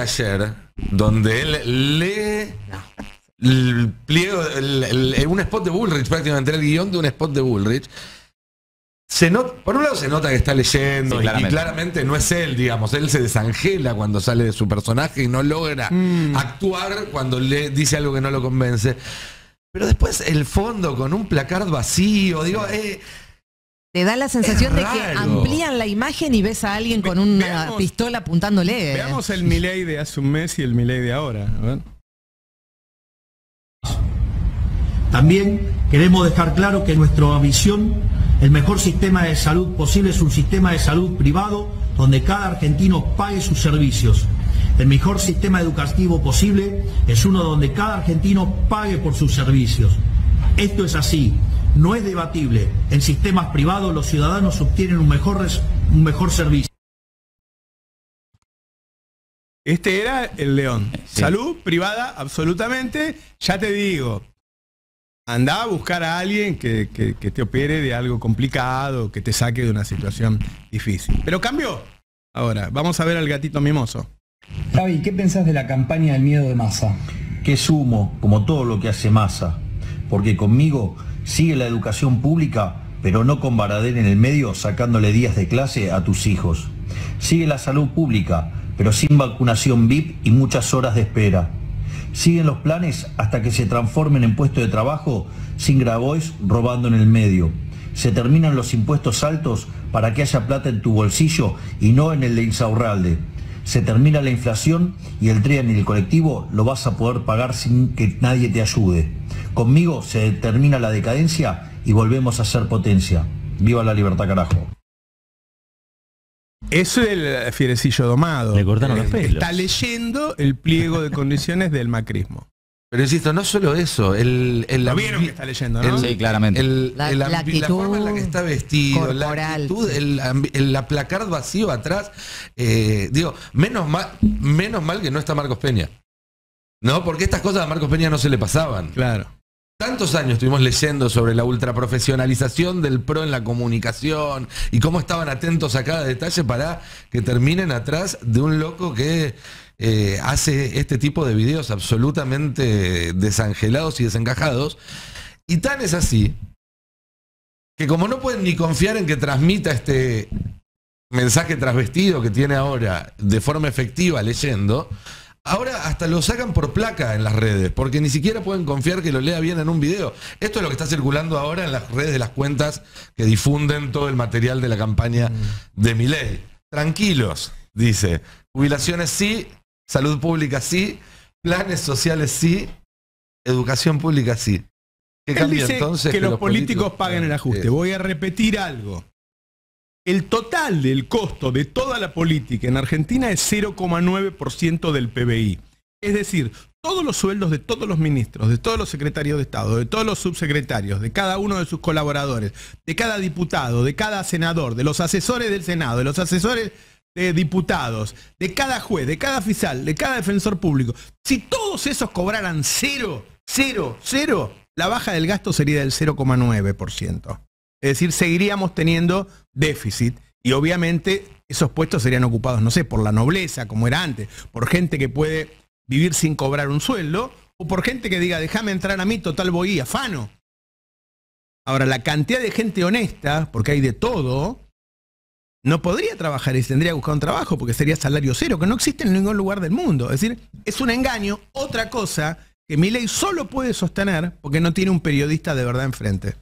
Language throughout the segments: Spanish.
ayer, donde él lee el pliego, un spot de Bullrich, prácticamente el guión de un spot de Bullrich. Por un lado se nota que está leyendo, sí, y claramente no es él, digamos. Él se desangela cuando sale de su personaje y no logra actuar cuando le dice algo que no lo convence. Pero después el fondo con un placard vacío, digo, te da la sensación de que amplían la imagen y ves a alguien con una pistola apuntándole. Veamos el Milei de hace un mes y el Milei de ahora. A ver. También queremos dejar claro que nuestra visión, el mejor sistema de salud posible es un sistema de salud privado donde cada argentino pague sus servicios. El mejor sistema educativo posible es uno donde cada argentino pague por sus servicios. Esto es así, no es debatible. En sistemas privados los ciudadanos obtienen un mejor servicio. Este era el León. Sí. Salud privada, absolutamente. Ya te digo, andá a buscar a alguien que te opere de algo complicado, que te saque de una situación difícil. Pero cambió. Ahora, vamos a ver al gatito mimoso. Javi, ¿qué pensás de la campaña del miedo de Massa? Que es humo, como todo lo que hace Massa. Porque conmigo sigue la educación pública, pero no con Baradel en el medio sacándole días de clase a tus hijos. Sigue la salud pública, pero sin vacunación VIP y muchas horas de espera. Siguen los planes hasta que se transformen en puestos de trabajo sin Grabois robando en el medio. Se terminan los impuestos altos para que haya plata en tu bolsillo y no en el de Insaurralde. Se termina la inflación y el tren y el colectivo lo vas a poder pagar sin que nadie te ayude. Conmigo se termina la decadencia y volvemos a ser potencia. ¡Viva la libertad, carajo! Eso es el fierecillo domado. Le cortaron los pelos. Está leyendo el pliego de condiciones del macrismo. Pero insisto, no solo eso, lo vieron que está leyendo, ¿no? Sí, claramente. La actitud, la forma en la que está vestido, corporal, la actitud, la placard vacío atrás. Digo, menos mal que no está Marcos Peña. No, porque estas cosas a Marcos Peña no se le pasaban. Claro. Tantos años estuvimos leyendo sobre la ultraprofesionalización del PRO en la comunicación y cómo estaban atentos a cada detalle para que terminen atrás de un loco que hace este tipo de videos absolutamente desangelados y desencajados. Y tan es así que como no pueden ni confiar en que transmita este mensaje trasvestido que tiene ahora de forma efectiva leyendo, ahora hasta lo sacan por placa en las redes, porque ni siquiera pueden confiar que lo lea bien en un video. Esto es lo que está circulando ahora en las redes de las cuentas que difunden todo el material de la campaña de Milei. Tranquilos, dice. Jubilaciones sí, salud pública sí, planes sociales sí, educación pública sí. ¿Qué cambia entonces? Que los políticos paguen el ajuste. Voy a repetir algo. El total del costo de toda la política en Argentina es 0,9% del PBI. Es decir, todos los sueldos de todos los ministros, de todos los secretarios de Estado, de todos los subsecretarios, de cada uno de sus colaboradores, de cada diputado, de cada senador, de los asesores del Senado, de los asesores de diputados, de cada juez, de cada fiscal, de cada defensor público. Si todos esos cobraran 0, la baja del gasto sería del 0,9%. Es decir, seguiríamos teniendo déficit y obviamente esos puestos serían ocupados, no sé, por la nobleza, como era antes, por gente que puede vivir sin cobrar un sueldo o por gente que diga, déjame entrar a mí, total voy afano. Ahora, la cantidad de gente honesta, porque hay de todo, no podría trabajar y tendría que buscar un trabajo porque sería salario cero, que no existe en ningún lugar del mundo. Es decir, es un engaño, otra cosa que Milei solo puede sostener porque no tiene un periodista de verdad enfrente.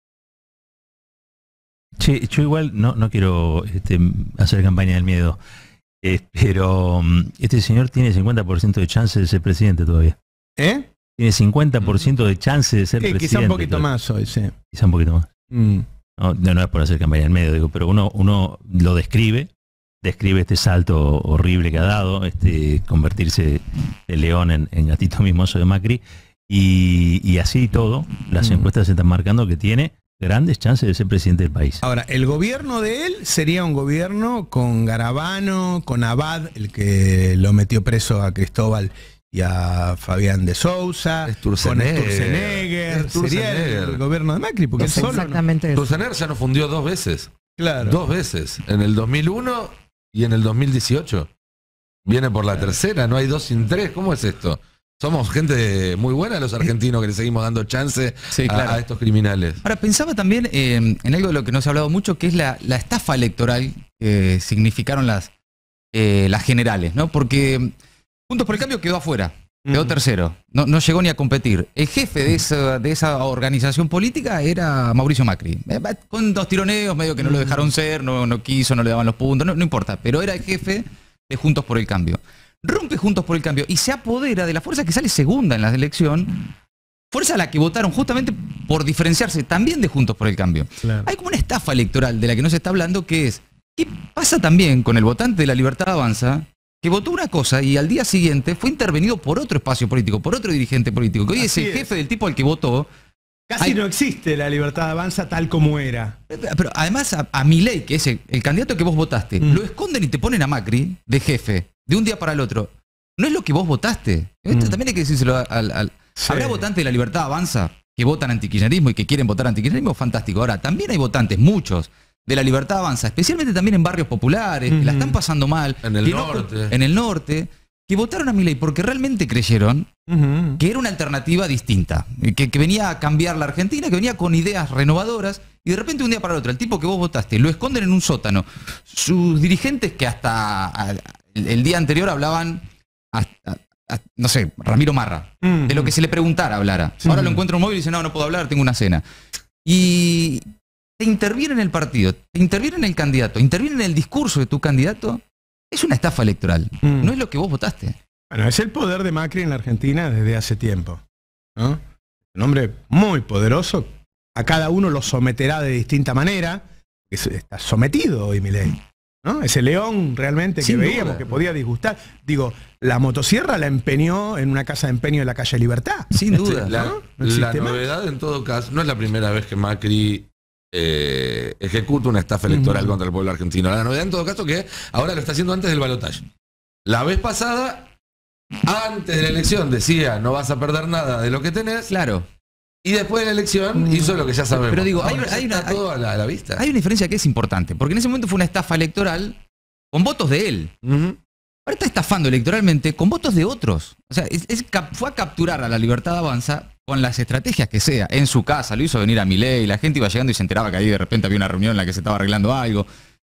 Che, yo igual no quiero hacer campaña del miedo, pero este señor tiene 50% de chance de ser presidente todavía. ¿Eh? Tiene 50% de chance de ser presidente. Quizá un poquito más hoy, sí. Quizá un poquito más. No es por hacer campaña del medio, digo, pero uno lo describe este salto horrible que ha dado, convertirse el león en gatito mimoso de Macri, y así todo, las encuestas se están marcando que tiene grandes chances de ser presidente del país. Ahora, el gobierno de él sería un gobierno con Garabano, con Abad, el que lo metió preso a Cristóbal y a Fabián de Sousa, con Sturzenegger. Sería el gobierno de Macri, porque él solo exactamente Sturzenegger ya nos fundió 2 veces. Claro. 2 veces, en el 2001 y en el 2018. Viene por la tercera, no hay 2 sin 3. ¿Cómo es esto? Somos gente muy buena los argentinos que le seguimos dando chance a estos criminales. Ahora, pensaba también en algo de lo que no se ha hablado mucho, que es la estafa electoral que significaron las generales, ¿no? Porque Juntos por el Cambio quedó afuera, quedó tercero, no llegó ni a competir. El jefe de esa organización política era Mauricio Macri, con 2 tironeos, medio que no lo dejaron ser, no quiso, no le daban los puntos, no importa, pero era el jefe de Juntos por el Cambio. Rompe Juntos por el Cambio y se apodera de la fuerza que sale segunda en la elección, fuerza a la que votaron justamente por diferenciarse también de Juntos por el Cambio. Claro. Hay como una estafa electoral de la que no se está hablando, que es, ¿qué pasa también con el votante de La Libertad Avanza, que votó una cosa y al día siguiente fue intervenido por otro espacio político, por otro dirigente político, que hoy es el jefe del tipo al que votó? Casi no existe La Libertad Avanza tal como era. Pero además a Milei, que es el candidato que vos votaste, lo esconden y te ponen a Macri de jefe de un día para el otro. No es lo que vos votaste. Esto también hay que decírselo Sí. ¿Habrá votantes de La Libertad Avanza que votan antikirchnerismo y que quieren votar antikirchnerismo? Fantástico. Ahora, también hay votantes, muchos, de La Libertad Avanza, especialmente también en barrios populares, que la están pasando mal. En el norte. En el norte, que votaron a Milei porque realmente creyeron que era una alternativa distinta, que venía a cambiar la Argentina, que venía con ideas renovadoras, y de repente un día para el otro, el tipo que vos votaste, lo esconden en un sótano. Sus dirigentes que hasta el día anterior hablaban, no sé, Ramiro Marra, de lo que se le preguntara hablara. Ahora lo encuentro en un móvil y dice, no puedo hablar, tengo una cena. Y te interviene en el partido, te interviene en el candidato, interviene en el discurso de tu candidato. Es una estafa electoral, no es lo que vos votaste. Bueno, es el poder de Macri en la Argentina desde hace tiempo, ¿no? Un hombre muy poderoso, a cada uno lo someterá de distinta manera. Está sometido hoy Milei, ¿no? Ese león realmente que veíamos que podía disgustar. Digo, la motosierra la empeñó en una casa de empeño de la calle Libertad. Sin duda. La novedad en todo caso, no es la primera vez que Macri ejecuta una estafa electoral contra el pueblo argentino. La novedad en todo caso que ahora lo está haciendo antes del balotaje. La vez pasada, antes de la elección, decía no vas a perder nada de lo que tenés. Claro. Y después de la elección hizo lo que ya sabemos. Pero digo, todo a la vista. Hay una diferencia que es importante, porque en ese momento fue una estafa electoral con votos de él. Ahora está estafando electoralmente con votos de otros. O sea, fue a capturar a La Libertad Avanza con las estrategias que sea. En su casa, lo hizo venir a Milei, la gente iba llegando y se enteraba que ahí de repente había una reunión en la que se estaba arreglando algo.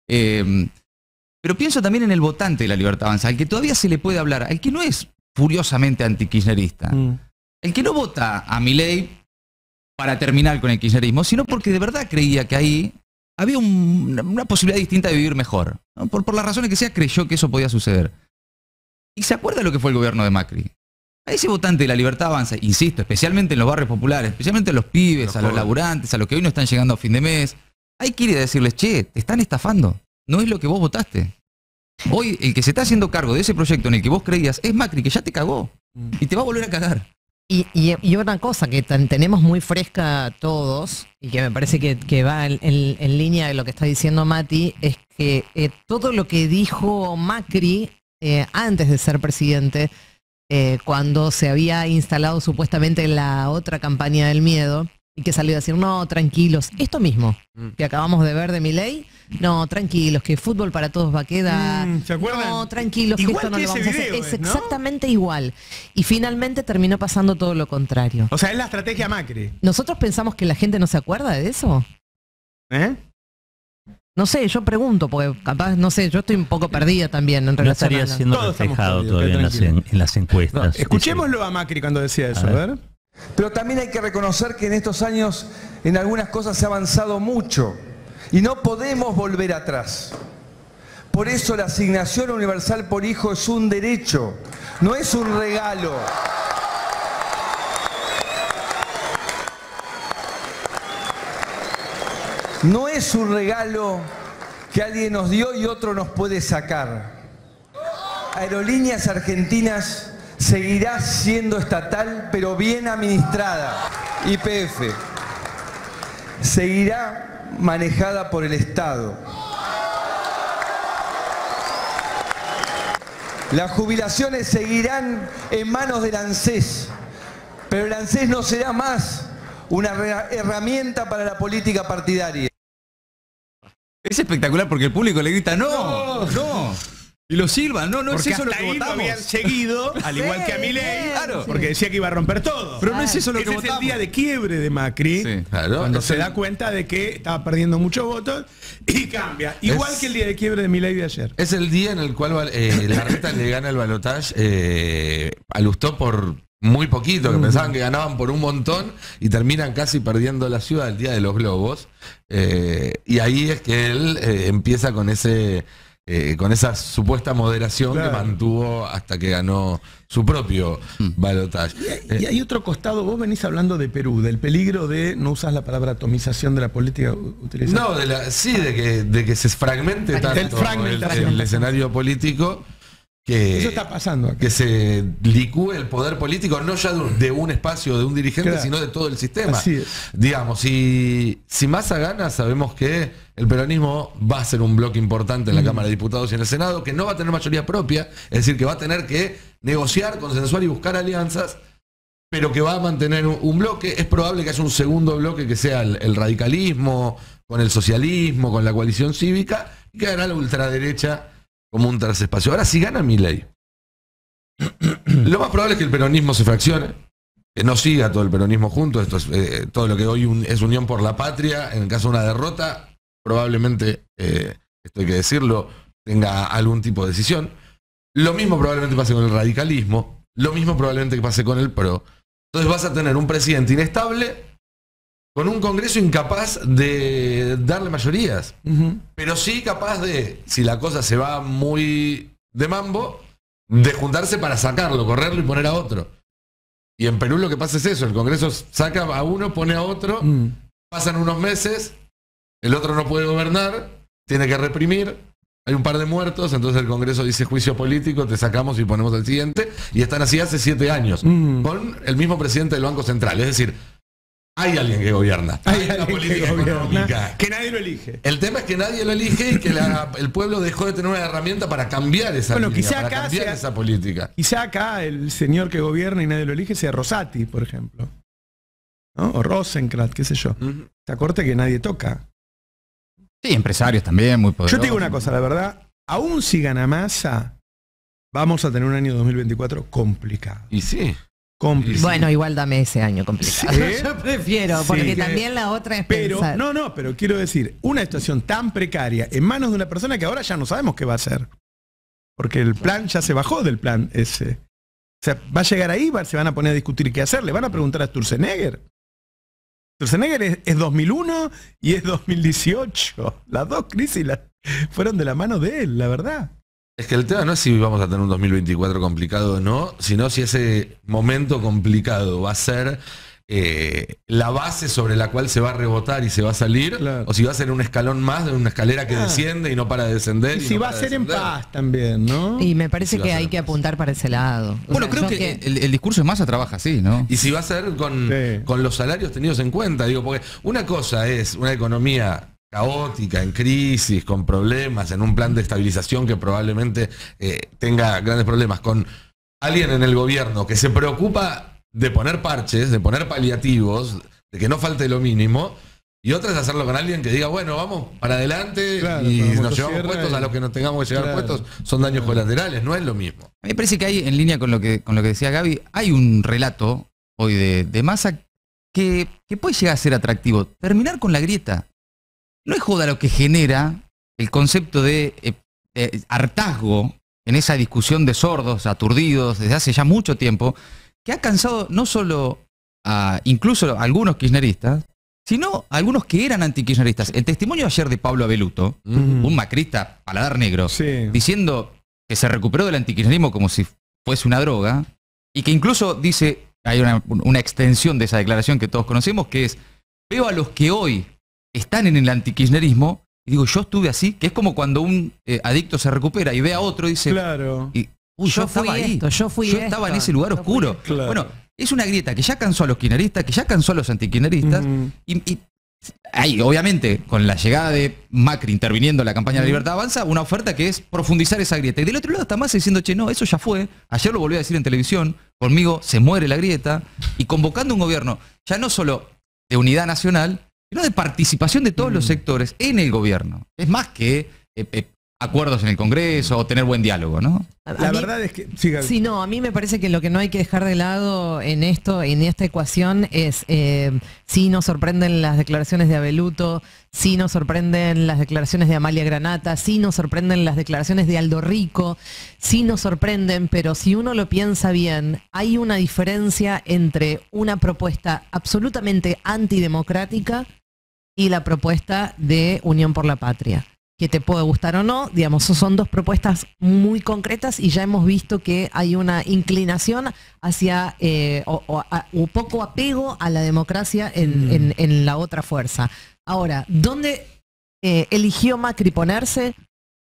Pero pienso también en el votante de La Libertad Avanza, al que todavía se le puede hablar, al que no es furiosamente antikirchnerista, el que no vota a Milei para terminar con el kirchnerismo, sino porque de verdad creía que ahí había una posibilidad distinta de vivir mejor, ¿no? Por las razones que sea, creyó que eso podía suceder. Y se acuerda lo que fue el gobierno de Macri. A ese votante de La Libertad Avanza, insisto, especialmente en los barrios populares, especialmente a los pibes, a los laburantes, a los que hoy no están llegando a fin de mes, hay que ir a decirles, che, te están estafando, no es lo que vos votaste. Hoy el que se está haciendo cargo de ese proyecto en el que vos creías es Macri, que ya te cagó y te va a volver a cagar. Y una cosa que tenemos muy fresca todos, y que me parece que va en línea de lo que está diciendo Mati, es que todo lo que dijo Macri antes de ser presidente, cuando se había instalado supuestamente la otra campaña del miedo, y que salió a decir, no, tranquilos, esto mismo que acabamos de ver de Milei, no, tranquilos, que fútbol para todos va a quedar, ¿se acuerdan? No, tranquilos, Igual que esto no que lo vamos a hacer, video, es ¿no? exactamente igual. Y finalmente terminó pasando todo lo contrario. O sea, es la estrategia Macri. ¿Nosotros pensamos que la gente no se acuerda de eso? No sé, yo pregunto, porque capaz, no sé, yo estoy un poco perdida también en relación no estaría a siendo reflejado todavía en las encuestas. Escuchémoslo a Macri cuando decía eso, a ver. Pero también hay que reconocer que en estos años en algunas cosas se ha avanzado mucho y no podemos volver atrás. Por eso la asignación universal por hijo es un derecho, no es un regalo. No es un regalo que alguien nos dio y otro nos puede sacar. Aerolíneas Argentinas seguirá siendo estatal, pero bien administrada. YPF seguirá manejada por el Estado. Las jubilaciones seguirán en manos del ANSES, pero el ANSES no será más una herramienta para la política partidaria. Es espectacular porque el público le grita, ¡no! ¡No! Y lo silban, no Porque es eso lo hasta que ahí lo votamos. habían seguido, al igual que a Milei, Claro. porque decía que iba a romper todo. Pero no es eso lo que Ese es votamos. el día de quiebre de Macri, Sí. Claro, cuando es se el- da cuenta de que estaba perdiendo muchos votos y cambia. Igual que el día de quiebre de Milei de ayer. Es el día en el cual Larreta le gana el balotaje a Lustó por muy poquito, que pensaban que ganaban por un montón y terminan casi perdiendo la ciudad el día de los globos. Y ahí es que él empieza con con esa supuesta moderación Claro. que mantuvo hasta que ganó su propio balotaje. Y hay otro costado, vos venís hablando de Perú, del peligro de, no usas la palabra atomización de la política, utilizás. No, de que se fragmente tanto Fragmentación. el escenario político que, Eso está pasando acá. que se licúe el poder político, no ya de un espacio, de un dirigente, Claro. sino de todo el sistema. Así es. Digamos, si Massa gana, sabemos que el peronismo va a ser un bloque importante en la Cámara de Diputados y en el Senado, que no va a tener mayoría propia, es decir, que va a tener que negociar, consensuar y buscar alianzas, pero que va a mantener un bloque. Es probable que haya un segundo bloque que sea el radicalismo, con el socialismo, con la coalición cívica, y que ganará la ultraderecha como un tercer espacio. Ahora, si gana Milei, lo más probable es que el peronismo se fraccione, que no siga todo el peronismo junto. Esto es todo lo que hoy es Unión por la Patria. En el caso de una derrota, probablemente, esto hay que decirlo, tenga algún tipo de decisión. Lo mismo probablemente pase con el radicalismo, lo mismo probablemente que pase con el PRO. Entonces vas a tener un presidente inestable con un Congreso incapaz de darle mayorías, pero sí capaz de, si la cosa se va muy de mambo, de juntarse para sacarlo, correrlo y poner a otro. Y en Perú lo que pasa es eso, el Congreso saca a uno, pone a otro, pasan unos meses, el otro no puede gobernar, tiene que reprimir, hay un par de muertos, entonces el Congreso dice juicio político, te sacamos y ponemos al siguiente, y están así hace 7 años, con el mismo presidente del Banco Central, es decir, hay alguien que gobierna, hay una alguien política que gobierna, económica. que nadie lo elige. El tema es que nadie lo elige y que el pueblo dejó de tener una herramienta para cambiar esa Bueno, línea, quizá para acá cambiar sea- esa política. Quizá acá el señor que gobierna y nadie lo elige sea Rosati, por ejemplo. ¿No? O Rosenkrantz, qué sé yo. Ujú. Esa corte que nadie toca. Sí, empresarios también, muy poderosos. Yo te digo una cosa, la verdad, aún si gana Massa, vamos a tener un año 2024 complicado. Y sí. Complicado. Bueno, igual dame ese año complicado. Sí. Yo prefiero, Sí. porque Que- también la otra es Pero, pensar. pero quiero decir, una situación tan precaria en manos de una persona que ahora ya no sabemos qué va a hacer. Porque el plan ya se bajó del plan ese. O sea, va a llegar ahí, se van a poner a discutir qué hacer. Le van a preguntar a Sturzenegger. Sturzenegger es 2001 y es 2018. Las dos crisis fueron de la mano de él, la verdad. Es que el tema no es si vamos a tener un 2024 complicado o no, sino si ese momento complicado va a ser la base sobre la cual se va a rebotar y se va a salir, Claro. o si va a ser un escalón más de una escalera que Ah. desciende y no para de descender. Y si no va a para de ser en descender. paz también, ¿no? Y me parece Sí, va que a hay ser que más. apuntar para ese lado. O Bueno, sea, creo yo que el discurso de Massa trabaja así, ¿no? Y si va a ser con Sí. los salarios tenidos en cuenta, digo, porque una cosa es una economía caótica, en crisis, con problemas, en un plan de estabilización que probablemente tenga grandes problemas, con alguien en el gobierno que se preocupa de poner parches, de poner paliativos, de que no falte lo mínimo, y otra es hacerlo con alguien que diga, bueno, vamos para adelante Claro, y con la nos llevamos motosierra puestos y- a los que nos tengamos que llevar Claro. puestos, son daños colaterales, no es lo mismo. A mí me parece que hay, en línea con lo que decía Gaby, hay un relato hoy de Massa que puede llegar a ser atractivo. Terminar con la grieta. No es joda lo que genera el concepto de hartazgo en esa discusión de sordos, aturdidos, desde hace ya mucho tiempo, que ha cansado no solo a incluso a algunos kirchneristas, sino a algunos que eran antikirchneristas. El testimonio ayer de Pablo Abeluto, un macrista paladar negro, Sí. diciendo que se recuperó del antikirchnerismo como si fuese una droga, y que incluso dice, hay una extensión de esa declaración que todos conocemos, que es, veo a los que hoy están en el antikirchnerismo, y digo, yo estuve así, que es como cuando un adicto se recupera y ve a otro y dice, Claro. y, uy, Yo yo estaba fui ahí, esto, yo fui estaba en esto, ese lugar yo fui oscuro. esto. Claro. Bueno, es una grieta que ya cansó a los kirchneristas, que ya cansó a los antikirchneristas, Ujú. y hay, obviamente, con la llegada de Macri interviniendo en la campaña de la Libertad Avanza, una oferta que es profundizar esa grieta. Y del otro lado está Massa diciendo, che, no, eso ya fue. Ayer lo volví a decir en televisión, conmigo se muere la grieta, y convocando un gobierno ya no solo de unidad nacional, sino de participación de todos los sectores en el gobierno. Es más que acuerdos en el Congreso o tener buen diálogo, ¿no? La verdad es que... Sí, Gaby. Sí, no, a mí me parece que lo que no hay que dejar de lado en esta ecuación es, sí nos sorprenden las declaraciones de Abeluto, sí nos sorprenden las declaraciones de Amalia Granata, sí nos sorprenden las declaraciones de Aldo Rico, sí nos sorprenden, pero si uno lo piensa bien, hay una diferencia entre una propuesta absolutamente antidemocrática y la propuesta de Unión por la Patria. Que te puede gustar o no, digamos, son dos propuestas muy concretas y ya hemos visto que hay una inclinación hacia o poco apego a la democracia en la otra fuerza. Ahora, ¿dónde eligió Macri ponerse?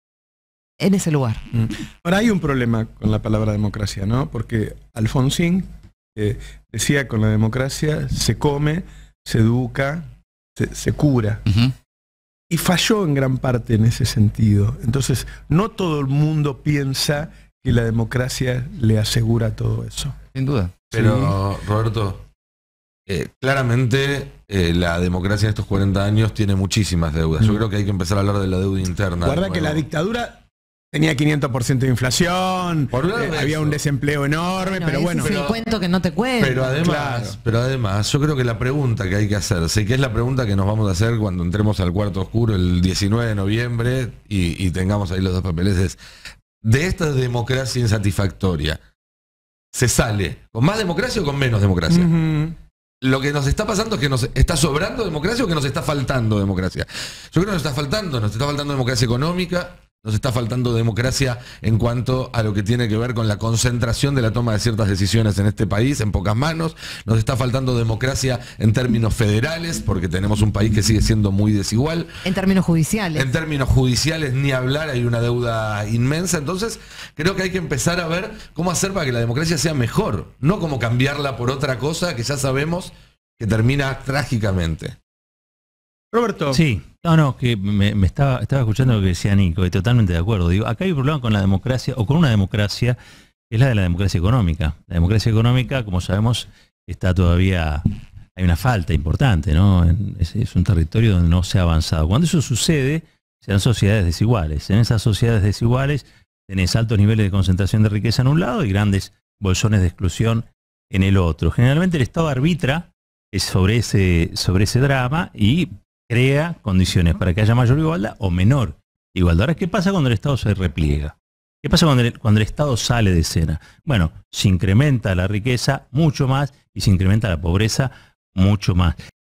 En ese lugar. Ahora hay un problema con la palabra democracia, ¿no? Porque Alfonsín decía con la democracia se come, se educa, se cura. Y falló en gran parte en ese sentido. Entonces, no todo el mundo piensa que la democracia le asegura todo eso. Sin duda. Pero, sí, Roberto, claramente la democracia en estos 40 años tiene muchísimas deudas. Yo creo que hay que empezar a hablar de la deuda interna. Guarda que la dictadura tenía 500% de inflación, había un desempleo enorme, pero bueno. Es el cuento que no te cuento. Pero además, yo creo que la pregunta que hay que hacerse, que es la pregunta que nos vamos a hacer cuando entremos al cuarto oscuro el 19 de noviembre y tengamos ahí los dos papeles, es, de esta democracia insatisfactoria, ¿se sale con más democracia o con menos democracia? Lo que nos está pasando es que nos está sobrando democracia o que nos está faltando democracia. Yo creo que nos está faltando democracia económica. Nos está faltando democracia en cuanto a lo que tiene que ver con la concentración de la toma de ciertas decisiones en este país, en pocas manos. Nos está faltando democracia en términos federales, porque tenemos un país que sigue siendo muy desigual. En términos judiciales. En términos judiciales, ni hablar, hay una deuda inmensa. Entonces, creo que hay que empezar a ver cómo hacer para que la democracia sea mejor, no como cambiarla por otra cosa que ya sabemos que termina trágicamente. Roberto. Sí, que me estaba escuchando lo que decía Nico, y totalmente de acuerdo. Digo, acá hay un problema con la democracia, o con una democracia, que es la de la democracia económica. La democracia económica, como sabemos, está todavía, hay una falta importante, ¿no? Es un territorio donde no se ha avanzado. Cuando eso sucede, se dan sociedades desiguales. En esas sociedades desiguales tenés altos niveles de concentración de riqueza en un lado y grandes bolsones de exclusión en el otro. Generalmente el Estado arbitra sobre ese drama y crea condiciones para que haya mayor igualdad o menor igualdad. Ahora, ¿qué pasa cuando el Estado se repliega? ¿Qué pasa cuando el Estado sale de escena? Bueno, se incrementa la riqueza mucho más y se incrementa la pobreza mucho más.